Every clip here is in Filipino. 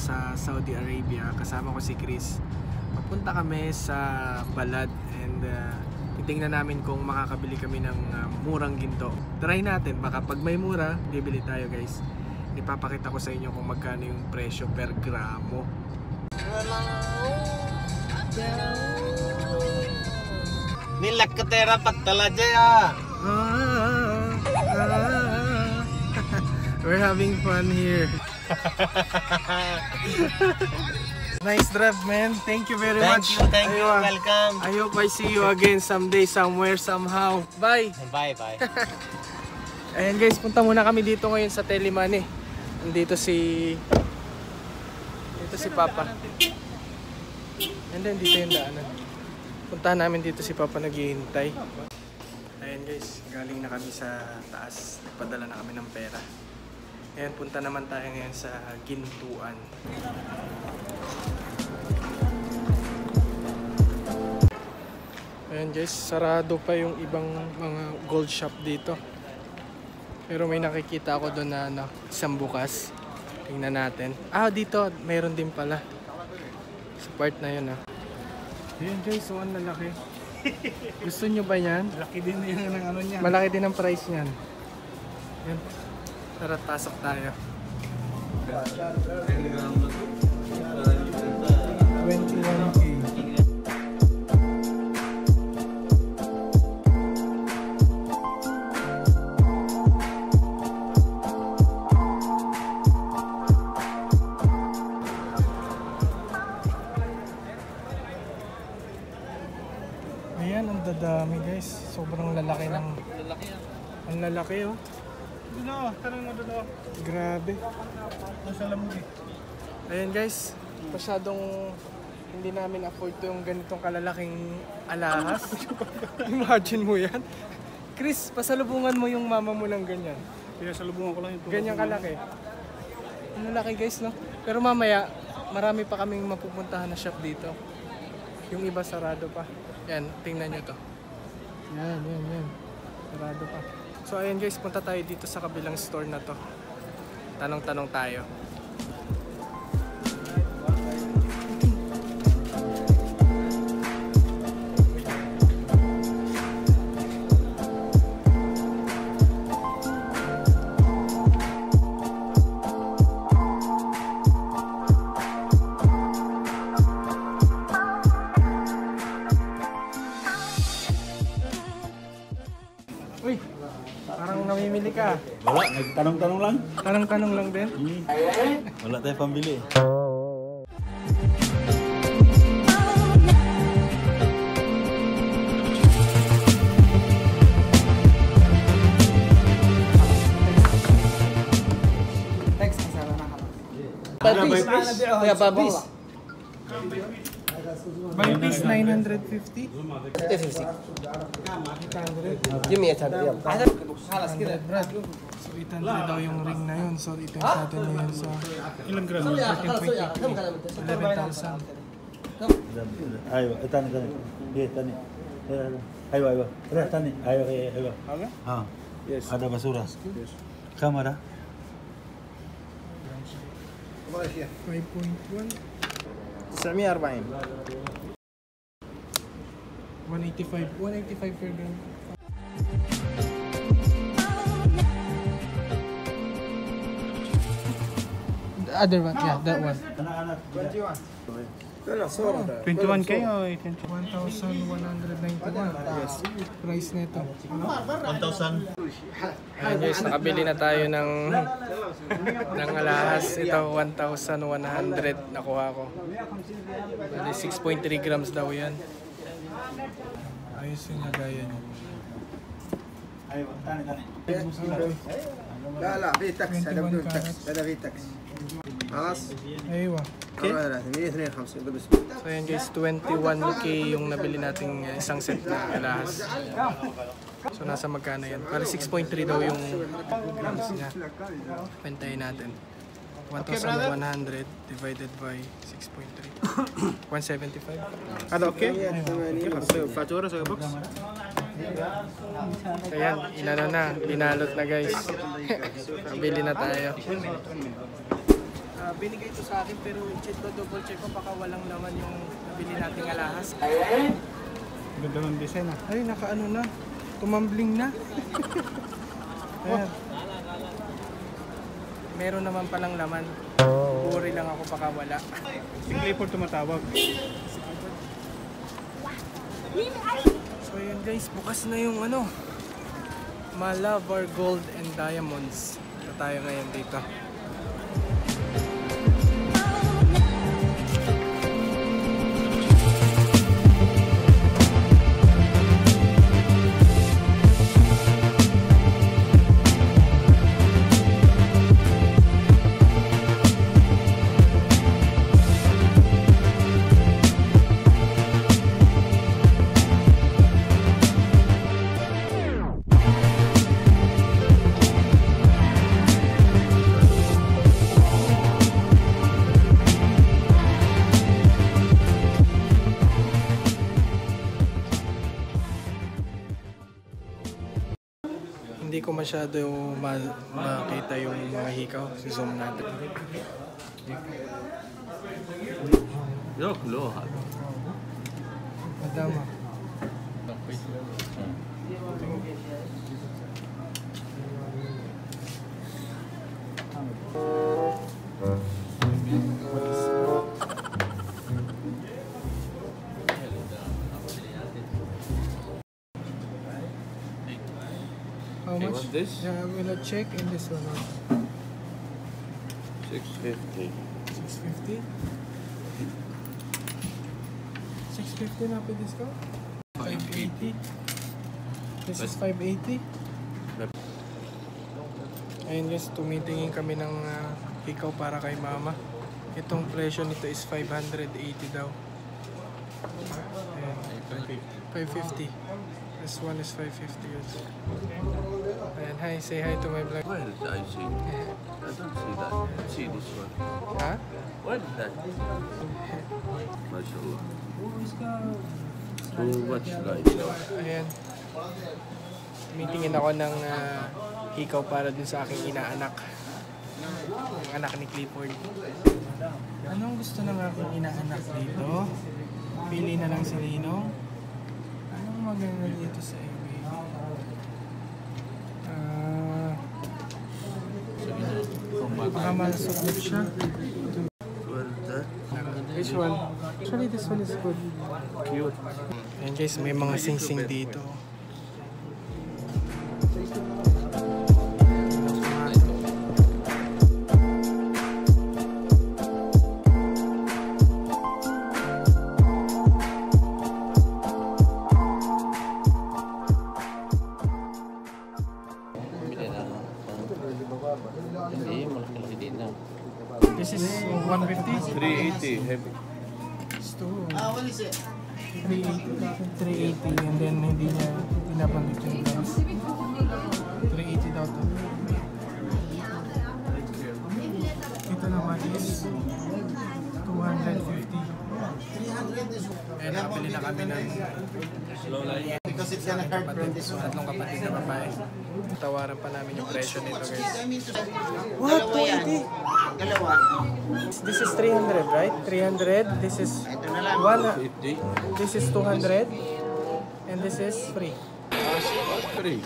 sa Saudi Arabia. Kasama ko si Chris. Papunta kami sa Balad and titingnan namin kung makakabili kami ng murang ginto. Try natin, baka pag may mura, bibili tayo guys. Ipapakita ko sa inyo kung magkano yung presyo per gramo. Nilak ka tera patala jaya. We're having fun here. Nice drive, man. Thank you very much. Thank you, welcome. I hope I see you again someday, somewhere, somehow. Bye. Bye. Ayan guys, punta muna kami dito ngayon sa Telemoney. Dito si Papa. And then dito yung daanan. Puntahan namin dito si Papa naghihintay. Ayan guys, galing na kami sa taas. Nagpadala na kami ng pera. Ayan, punta naman tayo ngayon sa gintuan. Ayan guys, sarado pa yung ibang mga gold shop dito. Pero may nakikita ako doon na isang bukas. Tingnan natin. Dito, mayroon din pala. Sa part na yun Ayan guys, so ang lalaki. Gusto nyo ba yan? Malaki din yung ano niya. Malaki din ang price niyan. Ayan. Tara, pasok tayo. 21K. Ayan, ang dadami guys. Sobrang lalaki ng... Ang lalaki Duno, tanong mo duno. Grabe. Nasa lamog Ayan guys, masyadong hindi namin afford to yung ganitong kalalaking alahas. Imagine mo yan. Chris, pasalubungan mo yung mama mo ng ganyan. Kaya salubungan ko lang yung Ganyan kalaki. Ang lalaki guys, no? Pero mamaya, marami pa kaming mapupuntahan na shop dito. Yung iba sarado pa. Yan, tingnan nyo to. Yan. Sarado pa. So ayan guys, punta tayo dito sa kabilang store na to. Tanong-tanong tayo. Uy, parang namimili ka. Wala, nagtanong-tanong lang. Tanong-tanong lang din. Wala tayong pambili. Thanks, kasama na ka. Kaya babis. By piece 950? 800. Give me a tab. خلاص كده So 800 daw yung ring na yun. So ito natin na yun sa Ilang gramo? 11,000. ايوه ثاني هي ثاني ايوه روح ثاني ايوه هذا؟ ها Yes. هذا بصوره كاميرا 5.1 940 185 per gram. The other one, yeah, that one. 21K o 1,191. Yes. Price nito. 1,000. Ayan guys, nakabili na tayo ng alahas. Ito 1,100 nakuha ko. 6.3 grams daw yan. Ayos yung lagayan niya. ايوه ثاني لا في تاكس هذا بدون تاكس هذا في تاكس خلاص Aywa. 152 بس So ayan guys, 21K yung nabili nating isang set na alahas. So nasa magkano yan? Para 6.3 daw yung grams niya. Pentayin natin. 1,100 divided by 6.3. 175. هذا اوكي فاتوره سوي بوكس Ayan, inano na, binalot na guys. Bili na tayo. binigay ito sa akin pero double check ko baka walang laman yung nabili nating alahas. Ganda ng design ah. Ay, nakaano na. Tumambling na. Ayan. Meron naman palang laman. Worry lang ako baka wala. Si Clifford tumatawag. So yun guys, bukas na yung ano, Malabar Gold and Diamonds. Ito tayo ngayon dito. Hindi ko masyado makita yung mga hikaw. Zoom natin. Yok, lo. Madama. How Okay, much? what's this? Yeah, I'm gonna check in this one. 650. 650? 650 na po discount? 580? This is 580? Ayun guys, tumitingin kami ng hikaw para kay mama. Itong presyo nito is 580 daw. Ayan. 550. This one is 550 also. Ayan, hi, say hi to my vlog. Where did I see? I don't see that. See this one. Ha? What is that? MashaAllah. Too much light. Ayan. Tumitingin ako ng hikaw para dun sa aking inaanak. Ang anak ni Clifford. Anong gusto ng aking inaanak dito? Pili na lang si Lino. Anong maganda dito sa iyo? Baka masugot siya. What is that? Which one? Actually, this one is good. Cute. Ayan guys, may mga sing-sing dito. This is 150? 380 heavy. It's too. 380 and then hindi niya pinabanggit yung price. 380 daw to. Ito naman is 250. Ayan, nakabili na kami ng tatlong kapatid na babae. Tawaran pa namin yung presyo nito guys. What? 280? This is 300, right? 300. This is 50. This is 200. And this is free. Free.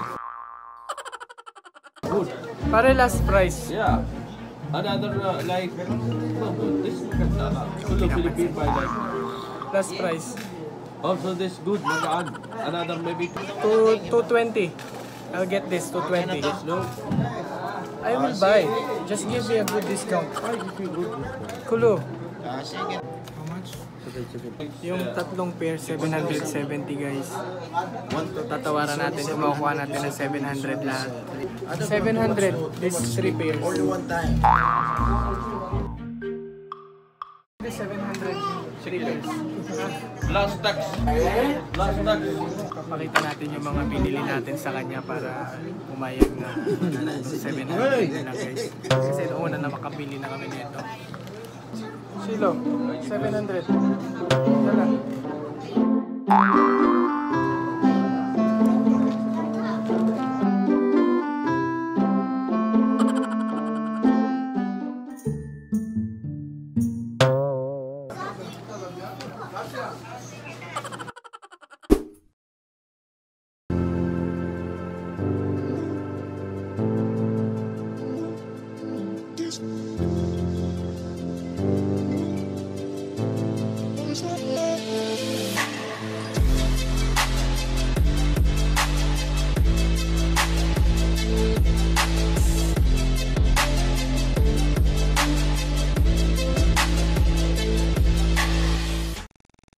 Good. Pare last price. Yeah. Another like this Kulo Philippine by like. Last price. Also this good magaan. Another maybe 220. I'll get this 220. no. I will buy. Just give me a good discount. Why give me good discount? Kulo. How much? Yung tatlong pair 770 guys. Tatawaran natin kung makukuha natin ng 700 lahat. 700. This is 3 pairs. Only one time. 700. 3 pairs. Last tax. Last tax. Papakita natin yung mga binili natin sa kanya para pumayag na 700 na guys. Kasi noon na makabili na kami nito. Silo, 700. Yan lang.